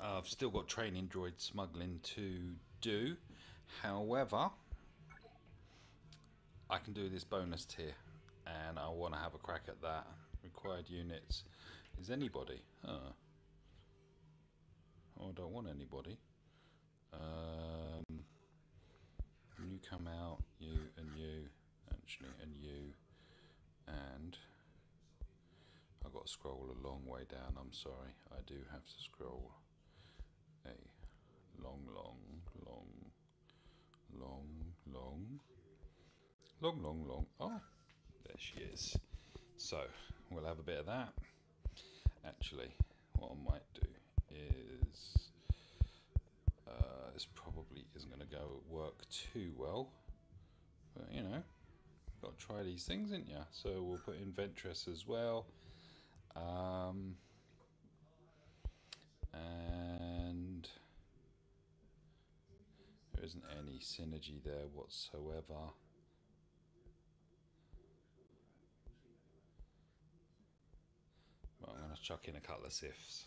I've still got training droid smuggling to do. However, I can do this bonus tier, and I want to have a crack at that. Required units is anybody. Oh, I don't want anybody. You come out, you and you, actually, and you, and I've got to scroll a long way down. I'm sorry, I do have to scroll a long, long, long, long, long, long, long, long. Oh, there she is. So we'll have a bit of that. Actually, what I might do is this probably isn't going to go work too well, but you know, got to try these things, ain't ya? So we'll put in Ventress as well, and there isn't any synergy there whatsoever. But I'm going to chuck in a couple of Siths.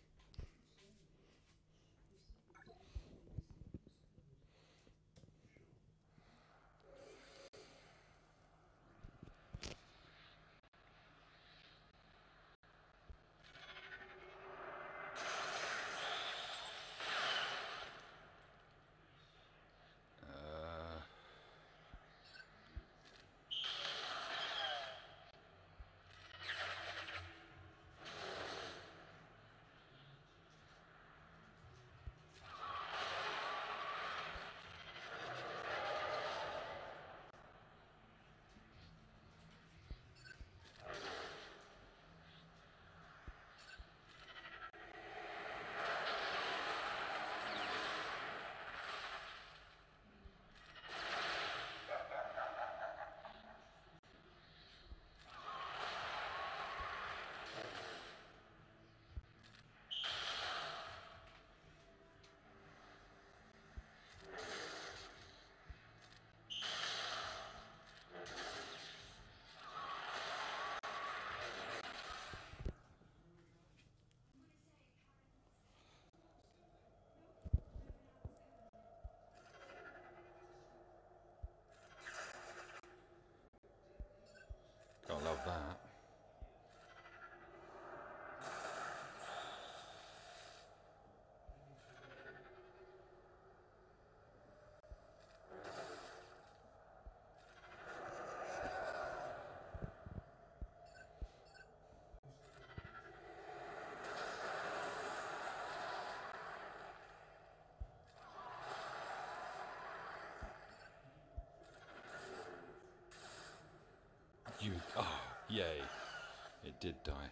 Gotta love that. You, oh, yay. It did die.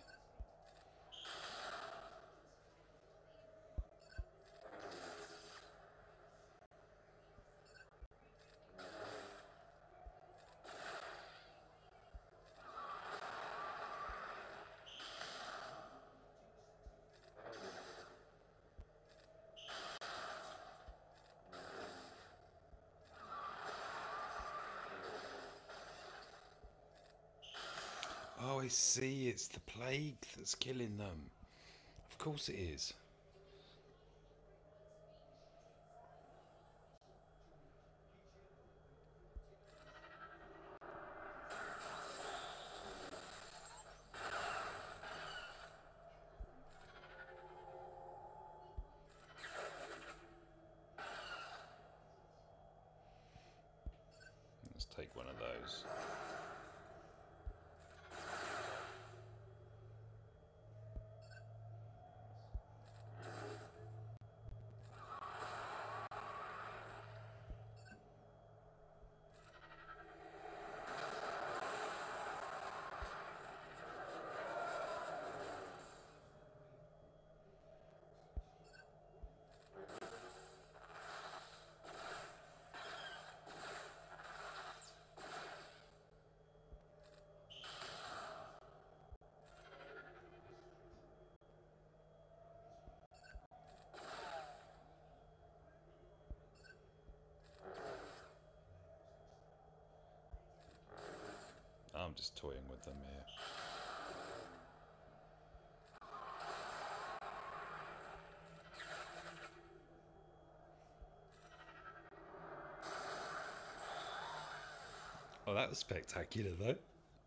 Oh, I see. It's the plague that's killing them. Of course it is. Let's take one of those. I'm just toying with them here. Oh, that was spectacular though.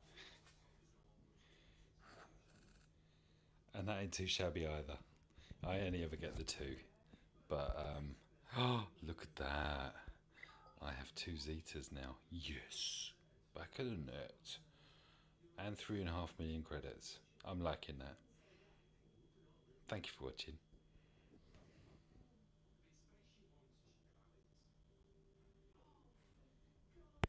And that ain't too shabby either. I only ever get the 2. But, oh, look at that. I have 2 Zetas now. Yes. Back of the net. And 3.5 million credits. I'm liking that. Thank you for watching.